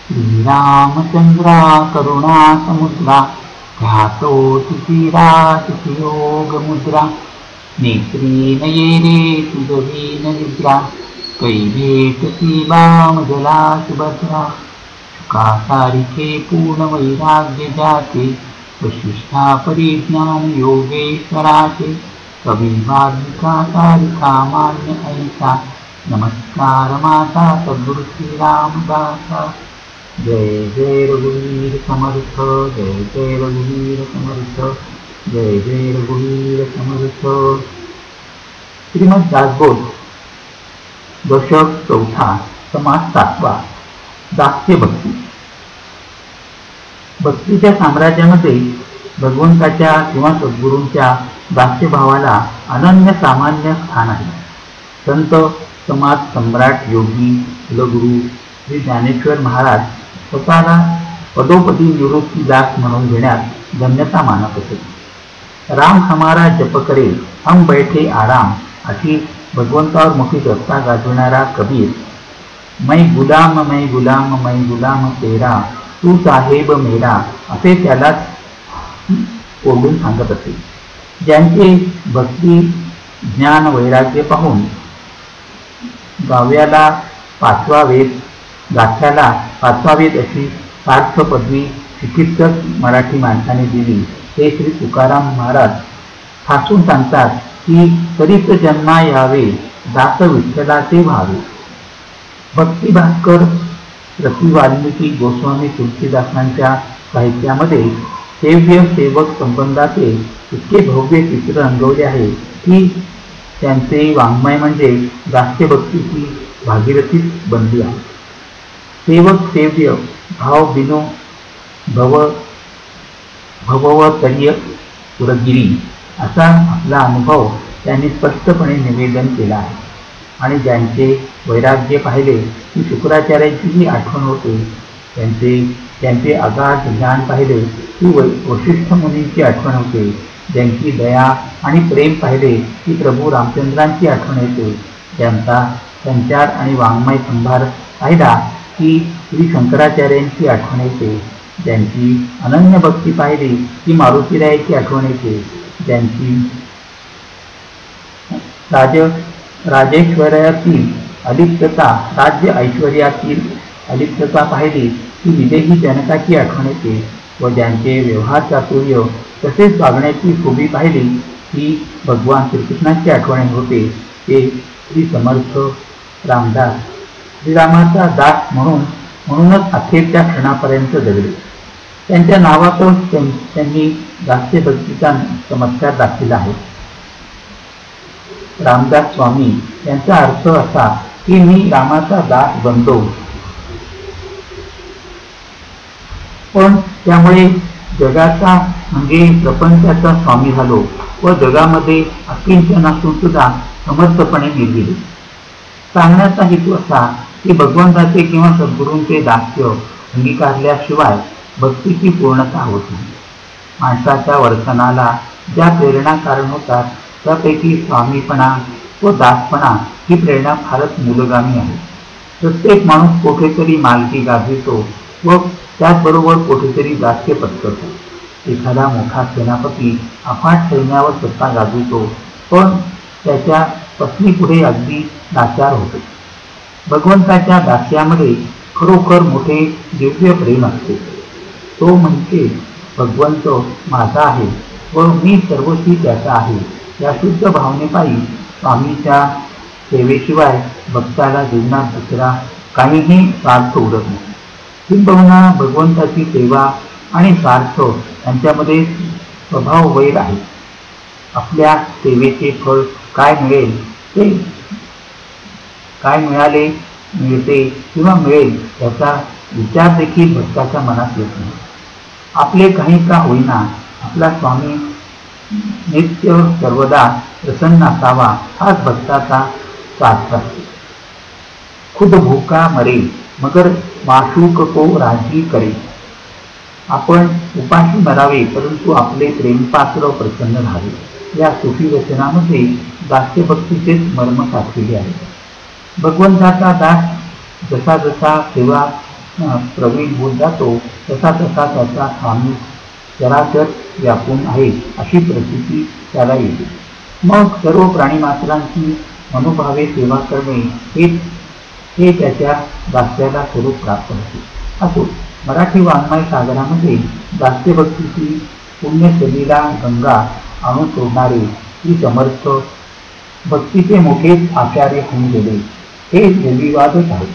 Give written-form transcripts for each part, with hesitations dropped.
श्रीरामचंद्रा करुणा समुद्रा ध्यातो तिथिरातिथि योग मुद्रा नेत्री नयेरे तुझवीन निद्रा कैभेटती बाम जला सुभद्रा का सारिखे पूर्ण वैराग्य जाते वशिष्ठा परिज्ञान योगेश्वराचे कवी वाल्मिका सारिका मान्य ऐसा नमस्कार माता सद्गुरु श्री रामदासा जय जय रघुवीर समर्थ जय जय रघुवीर समर्थ जय जय रघुवीर समर्थ। श्रीमद दासबोध दशक चौथा समास सातवा दास्य भक्ती। भक्तीच्या साम्राज्यामध्ये भगवंताच्या किंवा सद्गुरूंच्या दास्यभावाला अनन्य सामान्य स्थान आहे। संत समाज सम्राट योगी कुलगुरू श्री ज्ञानेश्वर महाराज स्वतःला पदोपदी निवृत्ती दास म्हणून घेण्यात धन्यता मानत असे। राम हमारा जप करे हम बैठे आराम अशी भगवंतावर मोठी दत्ता गाजवणारा कबीर मैं गुलाम तेरा तू साहेब मेरा असे त्यालाच ओढून सांगत असे। ज्यांचे भक्ती ज्ञान वैराग्य पाहून गाव्याला पाचवा वेद अशी सार्थ पदवी चिकित्सक मराठी माणसाने दिली हे श्री तुकाराम महाराज ठासून सांगतात की तरीच जन्मा यावे दास विठ्ठलाचे व्हावे। भक्ती भास्कर रती वाल्मिकी गोस्वामी तुलसीदासांच्या साहित्यामध्ये सेव्य सेवक संबंधाचे इतके भव्य चित्र रंगवले आहे की त्यांचे वाङ्मय म्हणजे दास्यभक्तीची भागीरथीच बनली आहे। सेवक सेव्य भाव बिनो भववतर्य पुरगिरी असा आपला अनुभव त्यांनी स्पष्टपणे निवेदन केला आहे। आणि ज्यांचे वैराग्य पाहिले की शुक्राचार्यांचीही आठवण होते, त्यांचे अगाध ज्ञान पाहिले की वशिष्ठ मुनींची आठवण होते, ज्यांची दया आणि प्रेम पाहिले की प्रभू रामचंद्रांची आठवण येते, ज्यांचा संचार आणि वाङ्मय संभार पाहिला की श्री शंकराचार्यांची आठवण येते, ज्यांची अनन्य भक्ती पाहिली की मारुतीरायाची आठवण येते, ज्यांची राजेश्वर्यातील अलिप्तता राज्य ऐश्वर्यातील अलिप्तता पाहिली की विदेही जनकाची आठवण येते व ज्यांचे व्यवहार चातुर्य तसेच वागण्याची खूबी पाहिली की भगवान श्रीकृष्णाची आठवण होते, ते श्री समर्थ रामदास श्रीरामाचा दास म्हणूनच अखेरच्या क्षणापर्यंत जगले। त्यांच्या नावातच त्यांनी दास्य भक्तीचा चमत्कार दाखविला आहे। रामदास स्वामी यांचा अर्थ असा की मी रामाचा दास बनलो, पण त्यामुळे जगाचा म्हणजे प्रपंचाचा स्वामी झालो व जगामध्ये अकिंचन असून सुद्धा समर्थपणे निभविले। सांगण्याचा हेतू असा की भगवंताचे किंवा सद्गुरूंचे दास्य अंगीकारल्याशिवाय भक्तीची पूर्णता होत नाही। माणसाच्या वर्तनाला ज्या प्रेरणा कारण होतात त्यापैकी स्वामीपणा व दासपणा ही प्रेरणा फारच मूलगामी आहे। प्रत्येक माणूस कुठेतरी मालकी गाजवितो व त्याचबरोबर कुठेतरी दास्य पत्करतो। एखादा मोठा सेनापती अफाट सैन्यावर सत्ता गाजवितो पण त्याच्या पत्नीपुढे अगदी लाचार होतो। भगवंताच्या दास्यामध्ये खरोखर मोठे दिव्य प्रेम असते। तो म्हणजे भगवंत माझा आहे व मी सर्वस्वी त्याचा आहे या शुद्ध भावनेपायी स्वामीच्या सेवेशिवाय भक्ताला जीवनात दुसरा काहीही स्वार्थ उरत नाही। किंबहुना भगवंताची सेवा आणि स्वार्थ यांच्यामध्ये स्वभाव वैर आहे। आपल्या सेवेचे फळ काय मिळेल ते काय मिळते किंवा मिळेल याचा विचार देखील भक्ताच्या मनात येत नाही। आपले काही का होईना आपला स्वामी नित्य सर्वदा प्रसन्न असावा हाच भक्ताचा स्वार्थ असतो। खुद भूका मरे मगर माशूक को राजी करे। आपण उपाशी मरावे परंतु आपले प्रेमपात्र प्रसन्न राहावे या सुफी वचनामध्ये दास्यभक्तीचेच मर्म साठविले आहे। भगवंताचा दास जसा जसा सेवा प्रवीण होत जातो तसा तसा त्याचा स्वामी चराचर व्यापून आहे अशी प्रतीती त्याला येते. मग सर्व प्राणीमात्रांची मनोभावे सेवा करणे हे त्याच्या दास्याला स्वरूप प्राप्त होते. असो, मराठी वाङ्मय सागरामध्ये दास्यभक्तीची पुण्यसलीला गंगा आणून सोडणारे श्री समर्थ भक्तीचे मोठेच आचार्य होऊन गेले हे निर्विवादच आहे.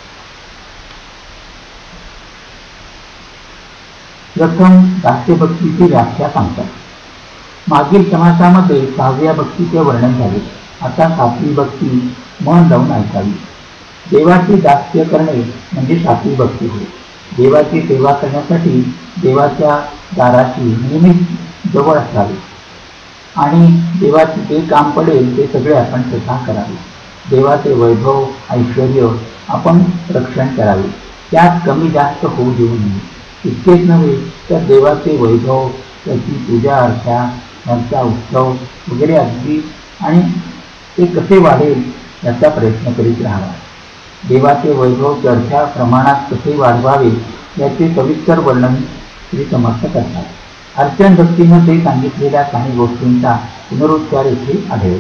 प्रथम दास्यभक्तीची व्याख्या सांगतात. मागील समासामध्ये 6व्या भक्तीचे वर्णन झाले. आता 7वी भक्ती मन लावून ऐकावी. देवाचे दास्य करणे म्हणजे 7वी भक्ती होय. देवाची सेवा करण्यासाठी देवाच्या दाराची नेहमीच जवळ असावी आणि देवाचे जे काम पडेल ते सगळे आपण स्वतः करावे. देवाचे वैभव ऐश्वर्य आपण रक्षण करावे, त्यात कमी जास्त होऊ देऊ नये. इतकेच नव्हे तर देवाचे वैभव, त्याची पूजा अर्चा, त्यांचा उत्सव वगैरे अगदी आणि ते कसे वाढेल याचा प्रयत्न करीत राहावा. देवाचे वैभव चढत्या प्रमाणात कसे वाढवावे याचे सविस्तर वर्णन श्री समर्थ करतात. अर्चन भक्तीमध्ये सांगितलेल्या काही गोष्टींचा पुनरुच्चार येथे आढळेल.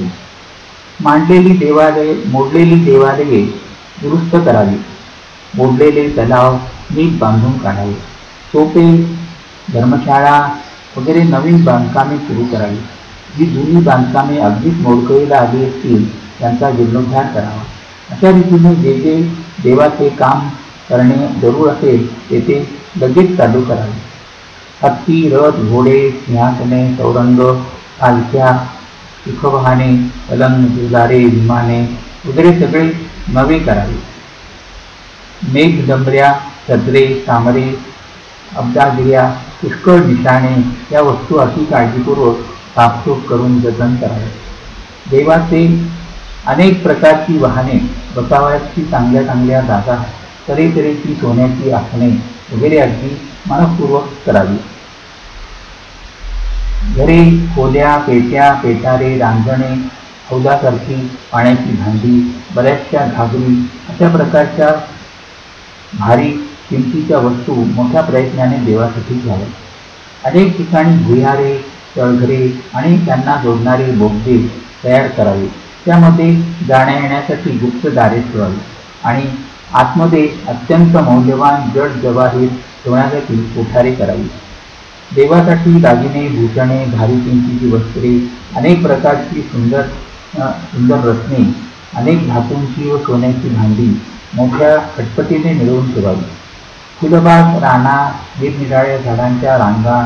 मोडलेली देवालये दुरुस्त करावी. मोडलेले तलाव नीट बांधून काढावे. सोपे, धर्मशाळा वगैरे नवीन बांधकामे सुरू करावी. जी जुनी बांधकामे अगदीच मोडकळीला आली असतील त्यांचा जीर्णोद्धार करावा. अशा रीतीने जे जे देवाचे काम करणे जरूर असेल ते लगेच चालू करावे. हत्ती, रथ, घोडे, सिंहासने, चौरंग, पालख्या, सुखवाहने, पलंग, दुलारे, विमाने वगैरे सगळे नवे करावे. मेघडंबऱ्या, सदरे, तामरे, अब्दागिऱ्या, पुष्कळ निशाणे या वस्तू अति काळजीपूर्वक साफसूफ करून जतन करावे. देवाचे अनेक प्रकारची वाहने, बसावयाची चांगल्या चांगल्या जागा, तऱ्हेतऱ्हेची सोन्याची आसने वगैरे अगदी मनपूर्वक करावी. घरे, खोल्या, पेट्या, पेटारे, रांजणे, हौदासारखी पाण्याची भांडी, बऱ्याचशा घागरी अशा प्रकारच्या भारी किमतीच्या वस्तू मोठ्या प्रयत्नाने देवासाठी घ्याव्या. अनेक ठिकाणी भुयारे, तळघरे आणि त्यांना जोडणारे बोगदे तयार करावे. त्यामध्ये जाण्या येण्यासाठी गुप्त दारे ठेवावी आणि आतमध्ये अत्यंत मौल्यवान जड जवाहीर ठेवण्यासाठी कोठारे करावी. देवासाठी दागिने, भूषणे, भारी किमतीची वस्त्रे, अनेक प्रकारची सुंदर रत्ने, अनेक धातूंची व सोन्याची भांडी मोठ्या खटपटीने मिळवून ठेवावी. फुलबाग, राना, निरनिराळ्या झाडांच्या रांगा,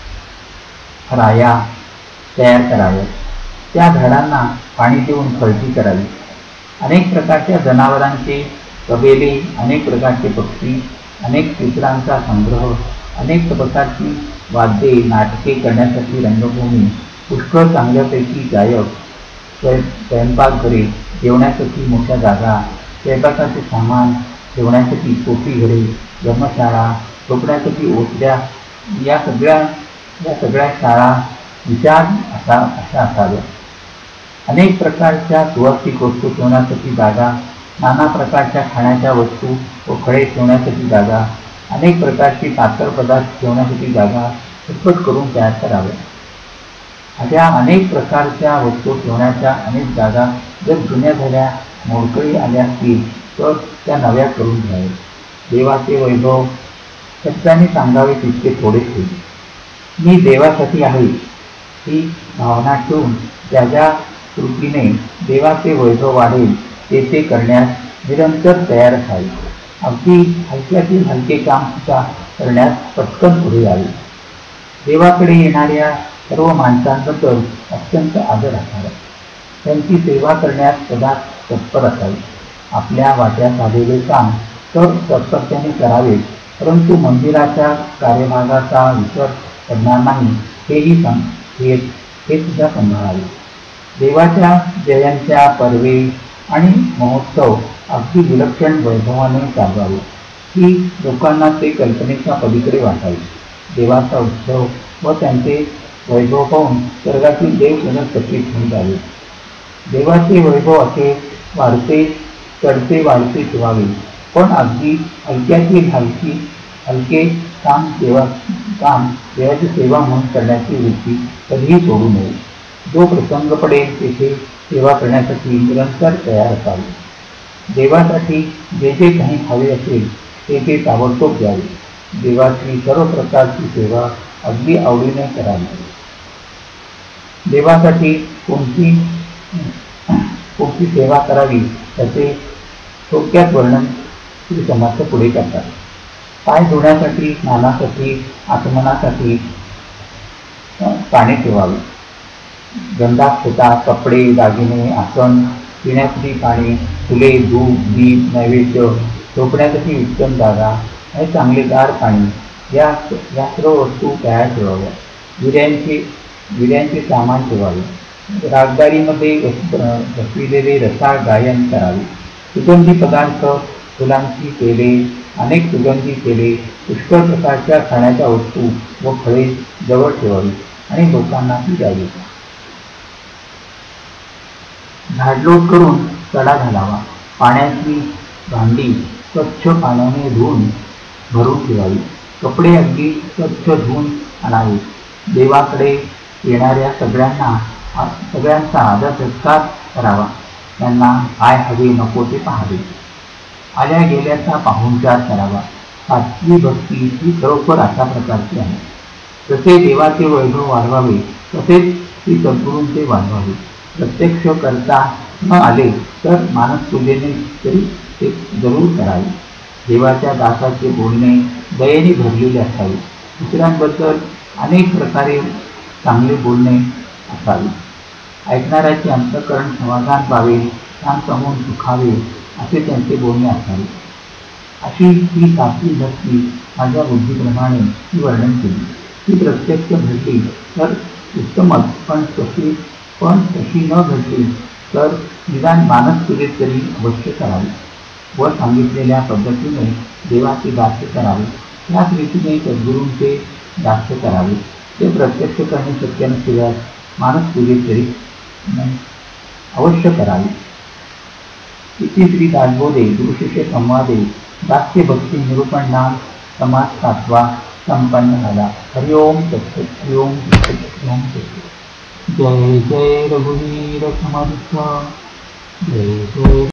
राया तयार कराव्यात. त्या झाडांना पाणी देऊन फळती करावी. अनेक प्रकारच्या जनावरांचे तबेले, अनेक प्रकारचे पक्षी, अनेक चित्रांचा संग्रह, अनेक प्रकारची वाद्ये, नाटके करण्यासाठी रंगभूमी, पुष्कळ चांगल्यापैकी गायक, स्वयंपाकघरे, जेवण्यासाठी मोठ्या जागा, स्वयंपाकाचे सामान ठेवण्यासाठी छोटी घरे, धर्मशाळा, झोपण्यासाठी ओटल्या या सगळ्या शाळा विशाल अशा असाव्या. अनेक प्रकारच्या सुवासिक वस्तू ठेवण्यासाठी जागा, नाना प्रकारच्या खाण्याच्या वस्तू व फळे ठेवण्यासाठी जागा, अनेक प्रकारचे साखर पदार्थ ठेवण्यासाठी जागा झटपट करून तयार कराव्या. अशा अनेक प्रकारच्या वस्तू ठेवण्याच्या अनेक जागा जर जुन्या झाल्या, मोडकळी आल्या असतील तर त्या नव्या करून घ्याव्या. देवाचे वैभव शब्दाने सांगावे तितके थोडेच होईल. मी देवासाठी आहे ही भावना ठेवून ज्या कृतीने देवाचे वैभव वाढेल ते करण्यास निरंतर तयार असावे. अगदी हलक्यातील हलके काम सुद्धा करण्यास पटकन पुढे यावे. देवाकडे येणाऱ्या सर्व माणसांबद्दल अत्यंत आदर असावा. त्यांची सेवा करण्यास सदा तत्पर असावे. आपल्या वाट्यात आलेले काम तर तत्परतेने करावे, परंतु मंदिराच्या कार्यभागाचा विसर करणार नाही हे सुद्धा सांभाळावे. देवाच्या जयंत्या, पर्वे आणि महोत्सव अगदी विलक्षण वैभवाने चालवावे. ही लोकांना ते कल्पनेच्या पलीकडे वाटावे. देवाचा उत्सव व त्यांचे वैभव पाहून स्वर्गातील देव चकित होऊन जावे. देवाचे वैभव असे वाढते चढते वाढते ठेवावे. पण अगदी हलक्यातील हलके काम देवाची सेवा म्हणून करण्याची वृत्ती कधीही सोडू नये. जो प्रसंग पडेल तेथे सेवा करण्यासाठी निरंतर तयार असावे. देवासाठी जे जे काही हवे असेल ते ताबडतोब द्यावे. देवाची सर्व प्रकारची सेवा अगदी आवडीने करावी. देवासाठी कोणती सेवा करावी त्याचे थोडक्यात वर्णन श्री समर्थ पुढे करतात. पाय धुण्यासाठी, स्नानासाठी, आचमनासाठी पाणी ठेवावे. गंधाक्षता, कपडे, दागिने, आसन, पिण्यासाठी पाणी, फुले, धूप, दीप, नैवेद्य झोपण्यासाठी उत्तम जागा आणि चांगले गार पाणी या सर्व वस्तू तयार ठेवाव्या. विड्यांचे सामान ठेवावे. रागदारीमध्ये बसविलेले रसाळ गायन करावे. सुगंधी पदार्थ, फुलांची तेले, अनेक सुगंधी तेले, पुष्कळ प्रकारच्या खाण्याच्या वस्तू व फळे जवळ ठेवावी आणि लोकांनाही द्यावी. झाडलोट करून सडा घालावा. पाण्याची भांडी स्वच्छ पाण्याने धुवून भरून ठेवावी. कपडे अगदी स्वच्छ धुवून आणावे. देवाकडे येणाऱ्या सगळ्यांचा आदर सत्कार करावा. त्यांना काय हवे नको ते पाहावे. आल्या गेल्याचा पाहुणचार करावा. सात्विक भक्ती ही खरोखर अशा प्रकारची आहे. जसे देवाचे वैभव वाढवावे तसेच ती सद्गुरूंचे वाढवावे. प्रत्यक्ष करता न आले तर मानसपूजेने तरी ते जरूर करावे. देवाच्या दासाचे बोलणे दयेने भरलेले असावे. दुसऱ्यांबद्दल अनेक प्रकारे चांगले बोलणे असावे. ऐकणाऱ्याचे अंतःकरण समाधान पावेल, शांत होऊन सुखावे असे त्यांचे बोलणे असावे. अशी ही सात्विक भक्ती माझ्या बुद्धीप्रमाणे ही वर्णन केली. ती प्रत्यक्ष घडली तर उत्तमच, पण तशी न घडली तर निदान मानसपूजेत तरी अवश्य करावी. व सांगितलेल्या पद्धतीने देवाचे दास्य करावे. त्याच रीतीने सद्गुरूंचे दास्य करावे. ते प्रत्यक्ष करणे शक्य नसल्यास मानसपूजेत तरी अवश्य करावे. इति श्री दासबोधे गुरुशिष्य संवादे दास्य भक्ती निरूपण नाम समास 7वा संपन्न झाला. हरिओम तत्सत. हरिओम तत्सत. हरिओम तत्सत. जय जय रघुवीर समर्थ. जय जय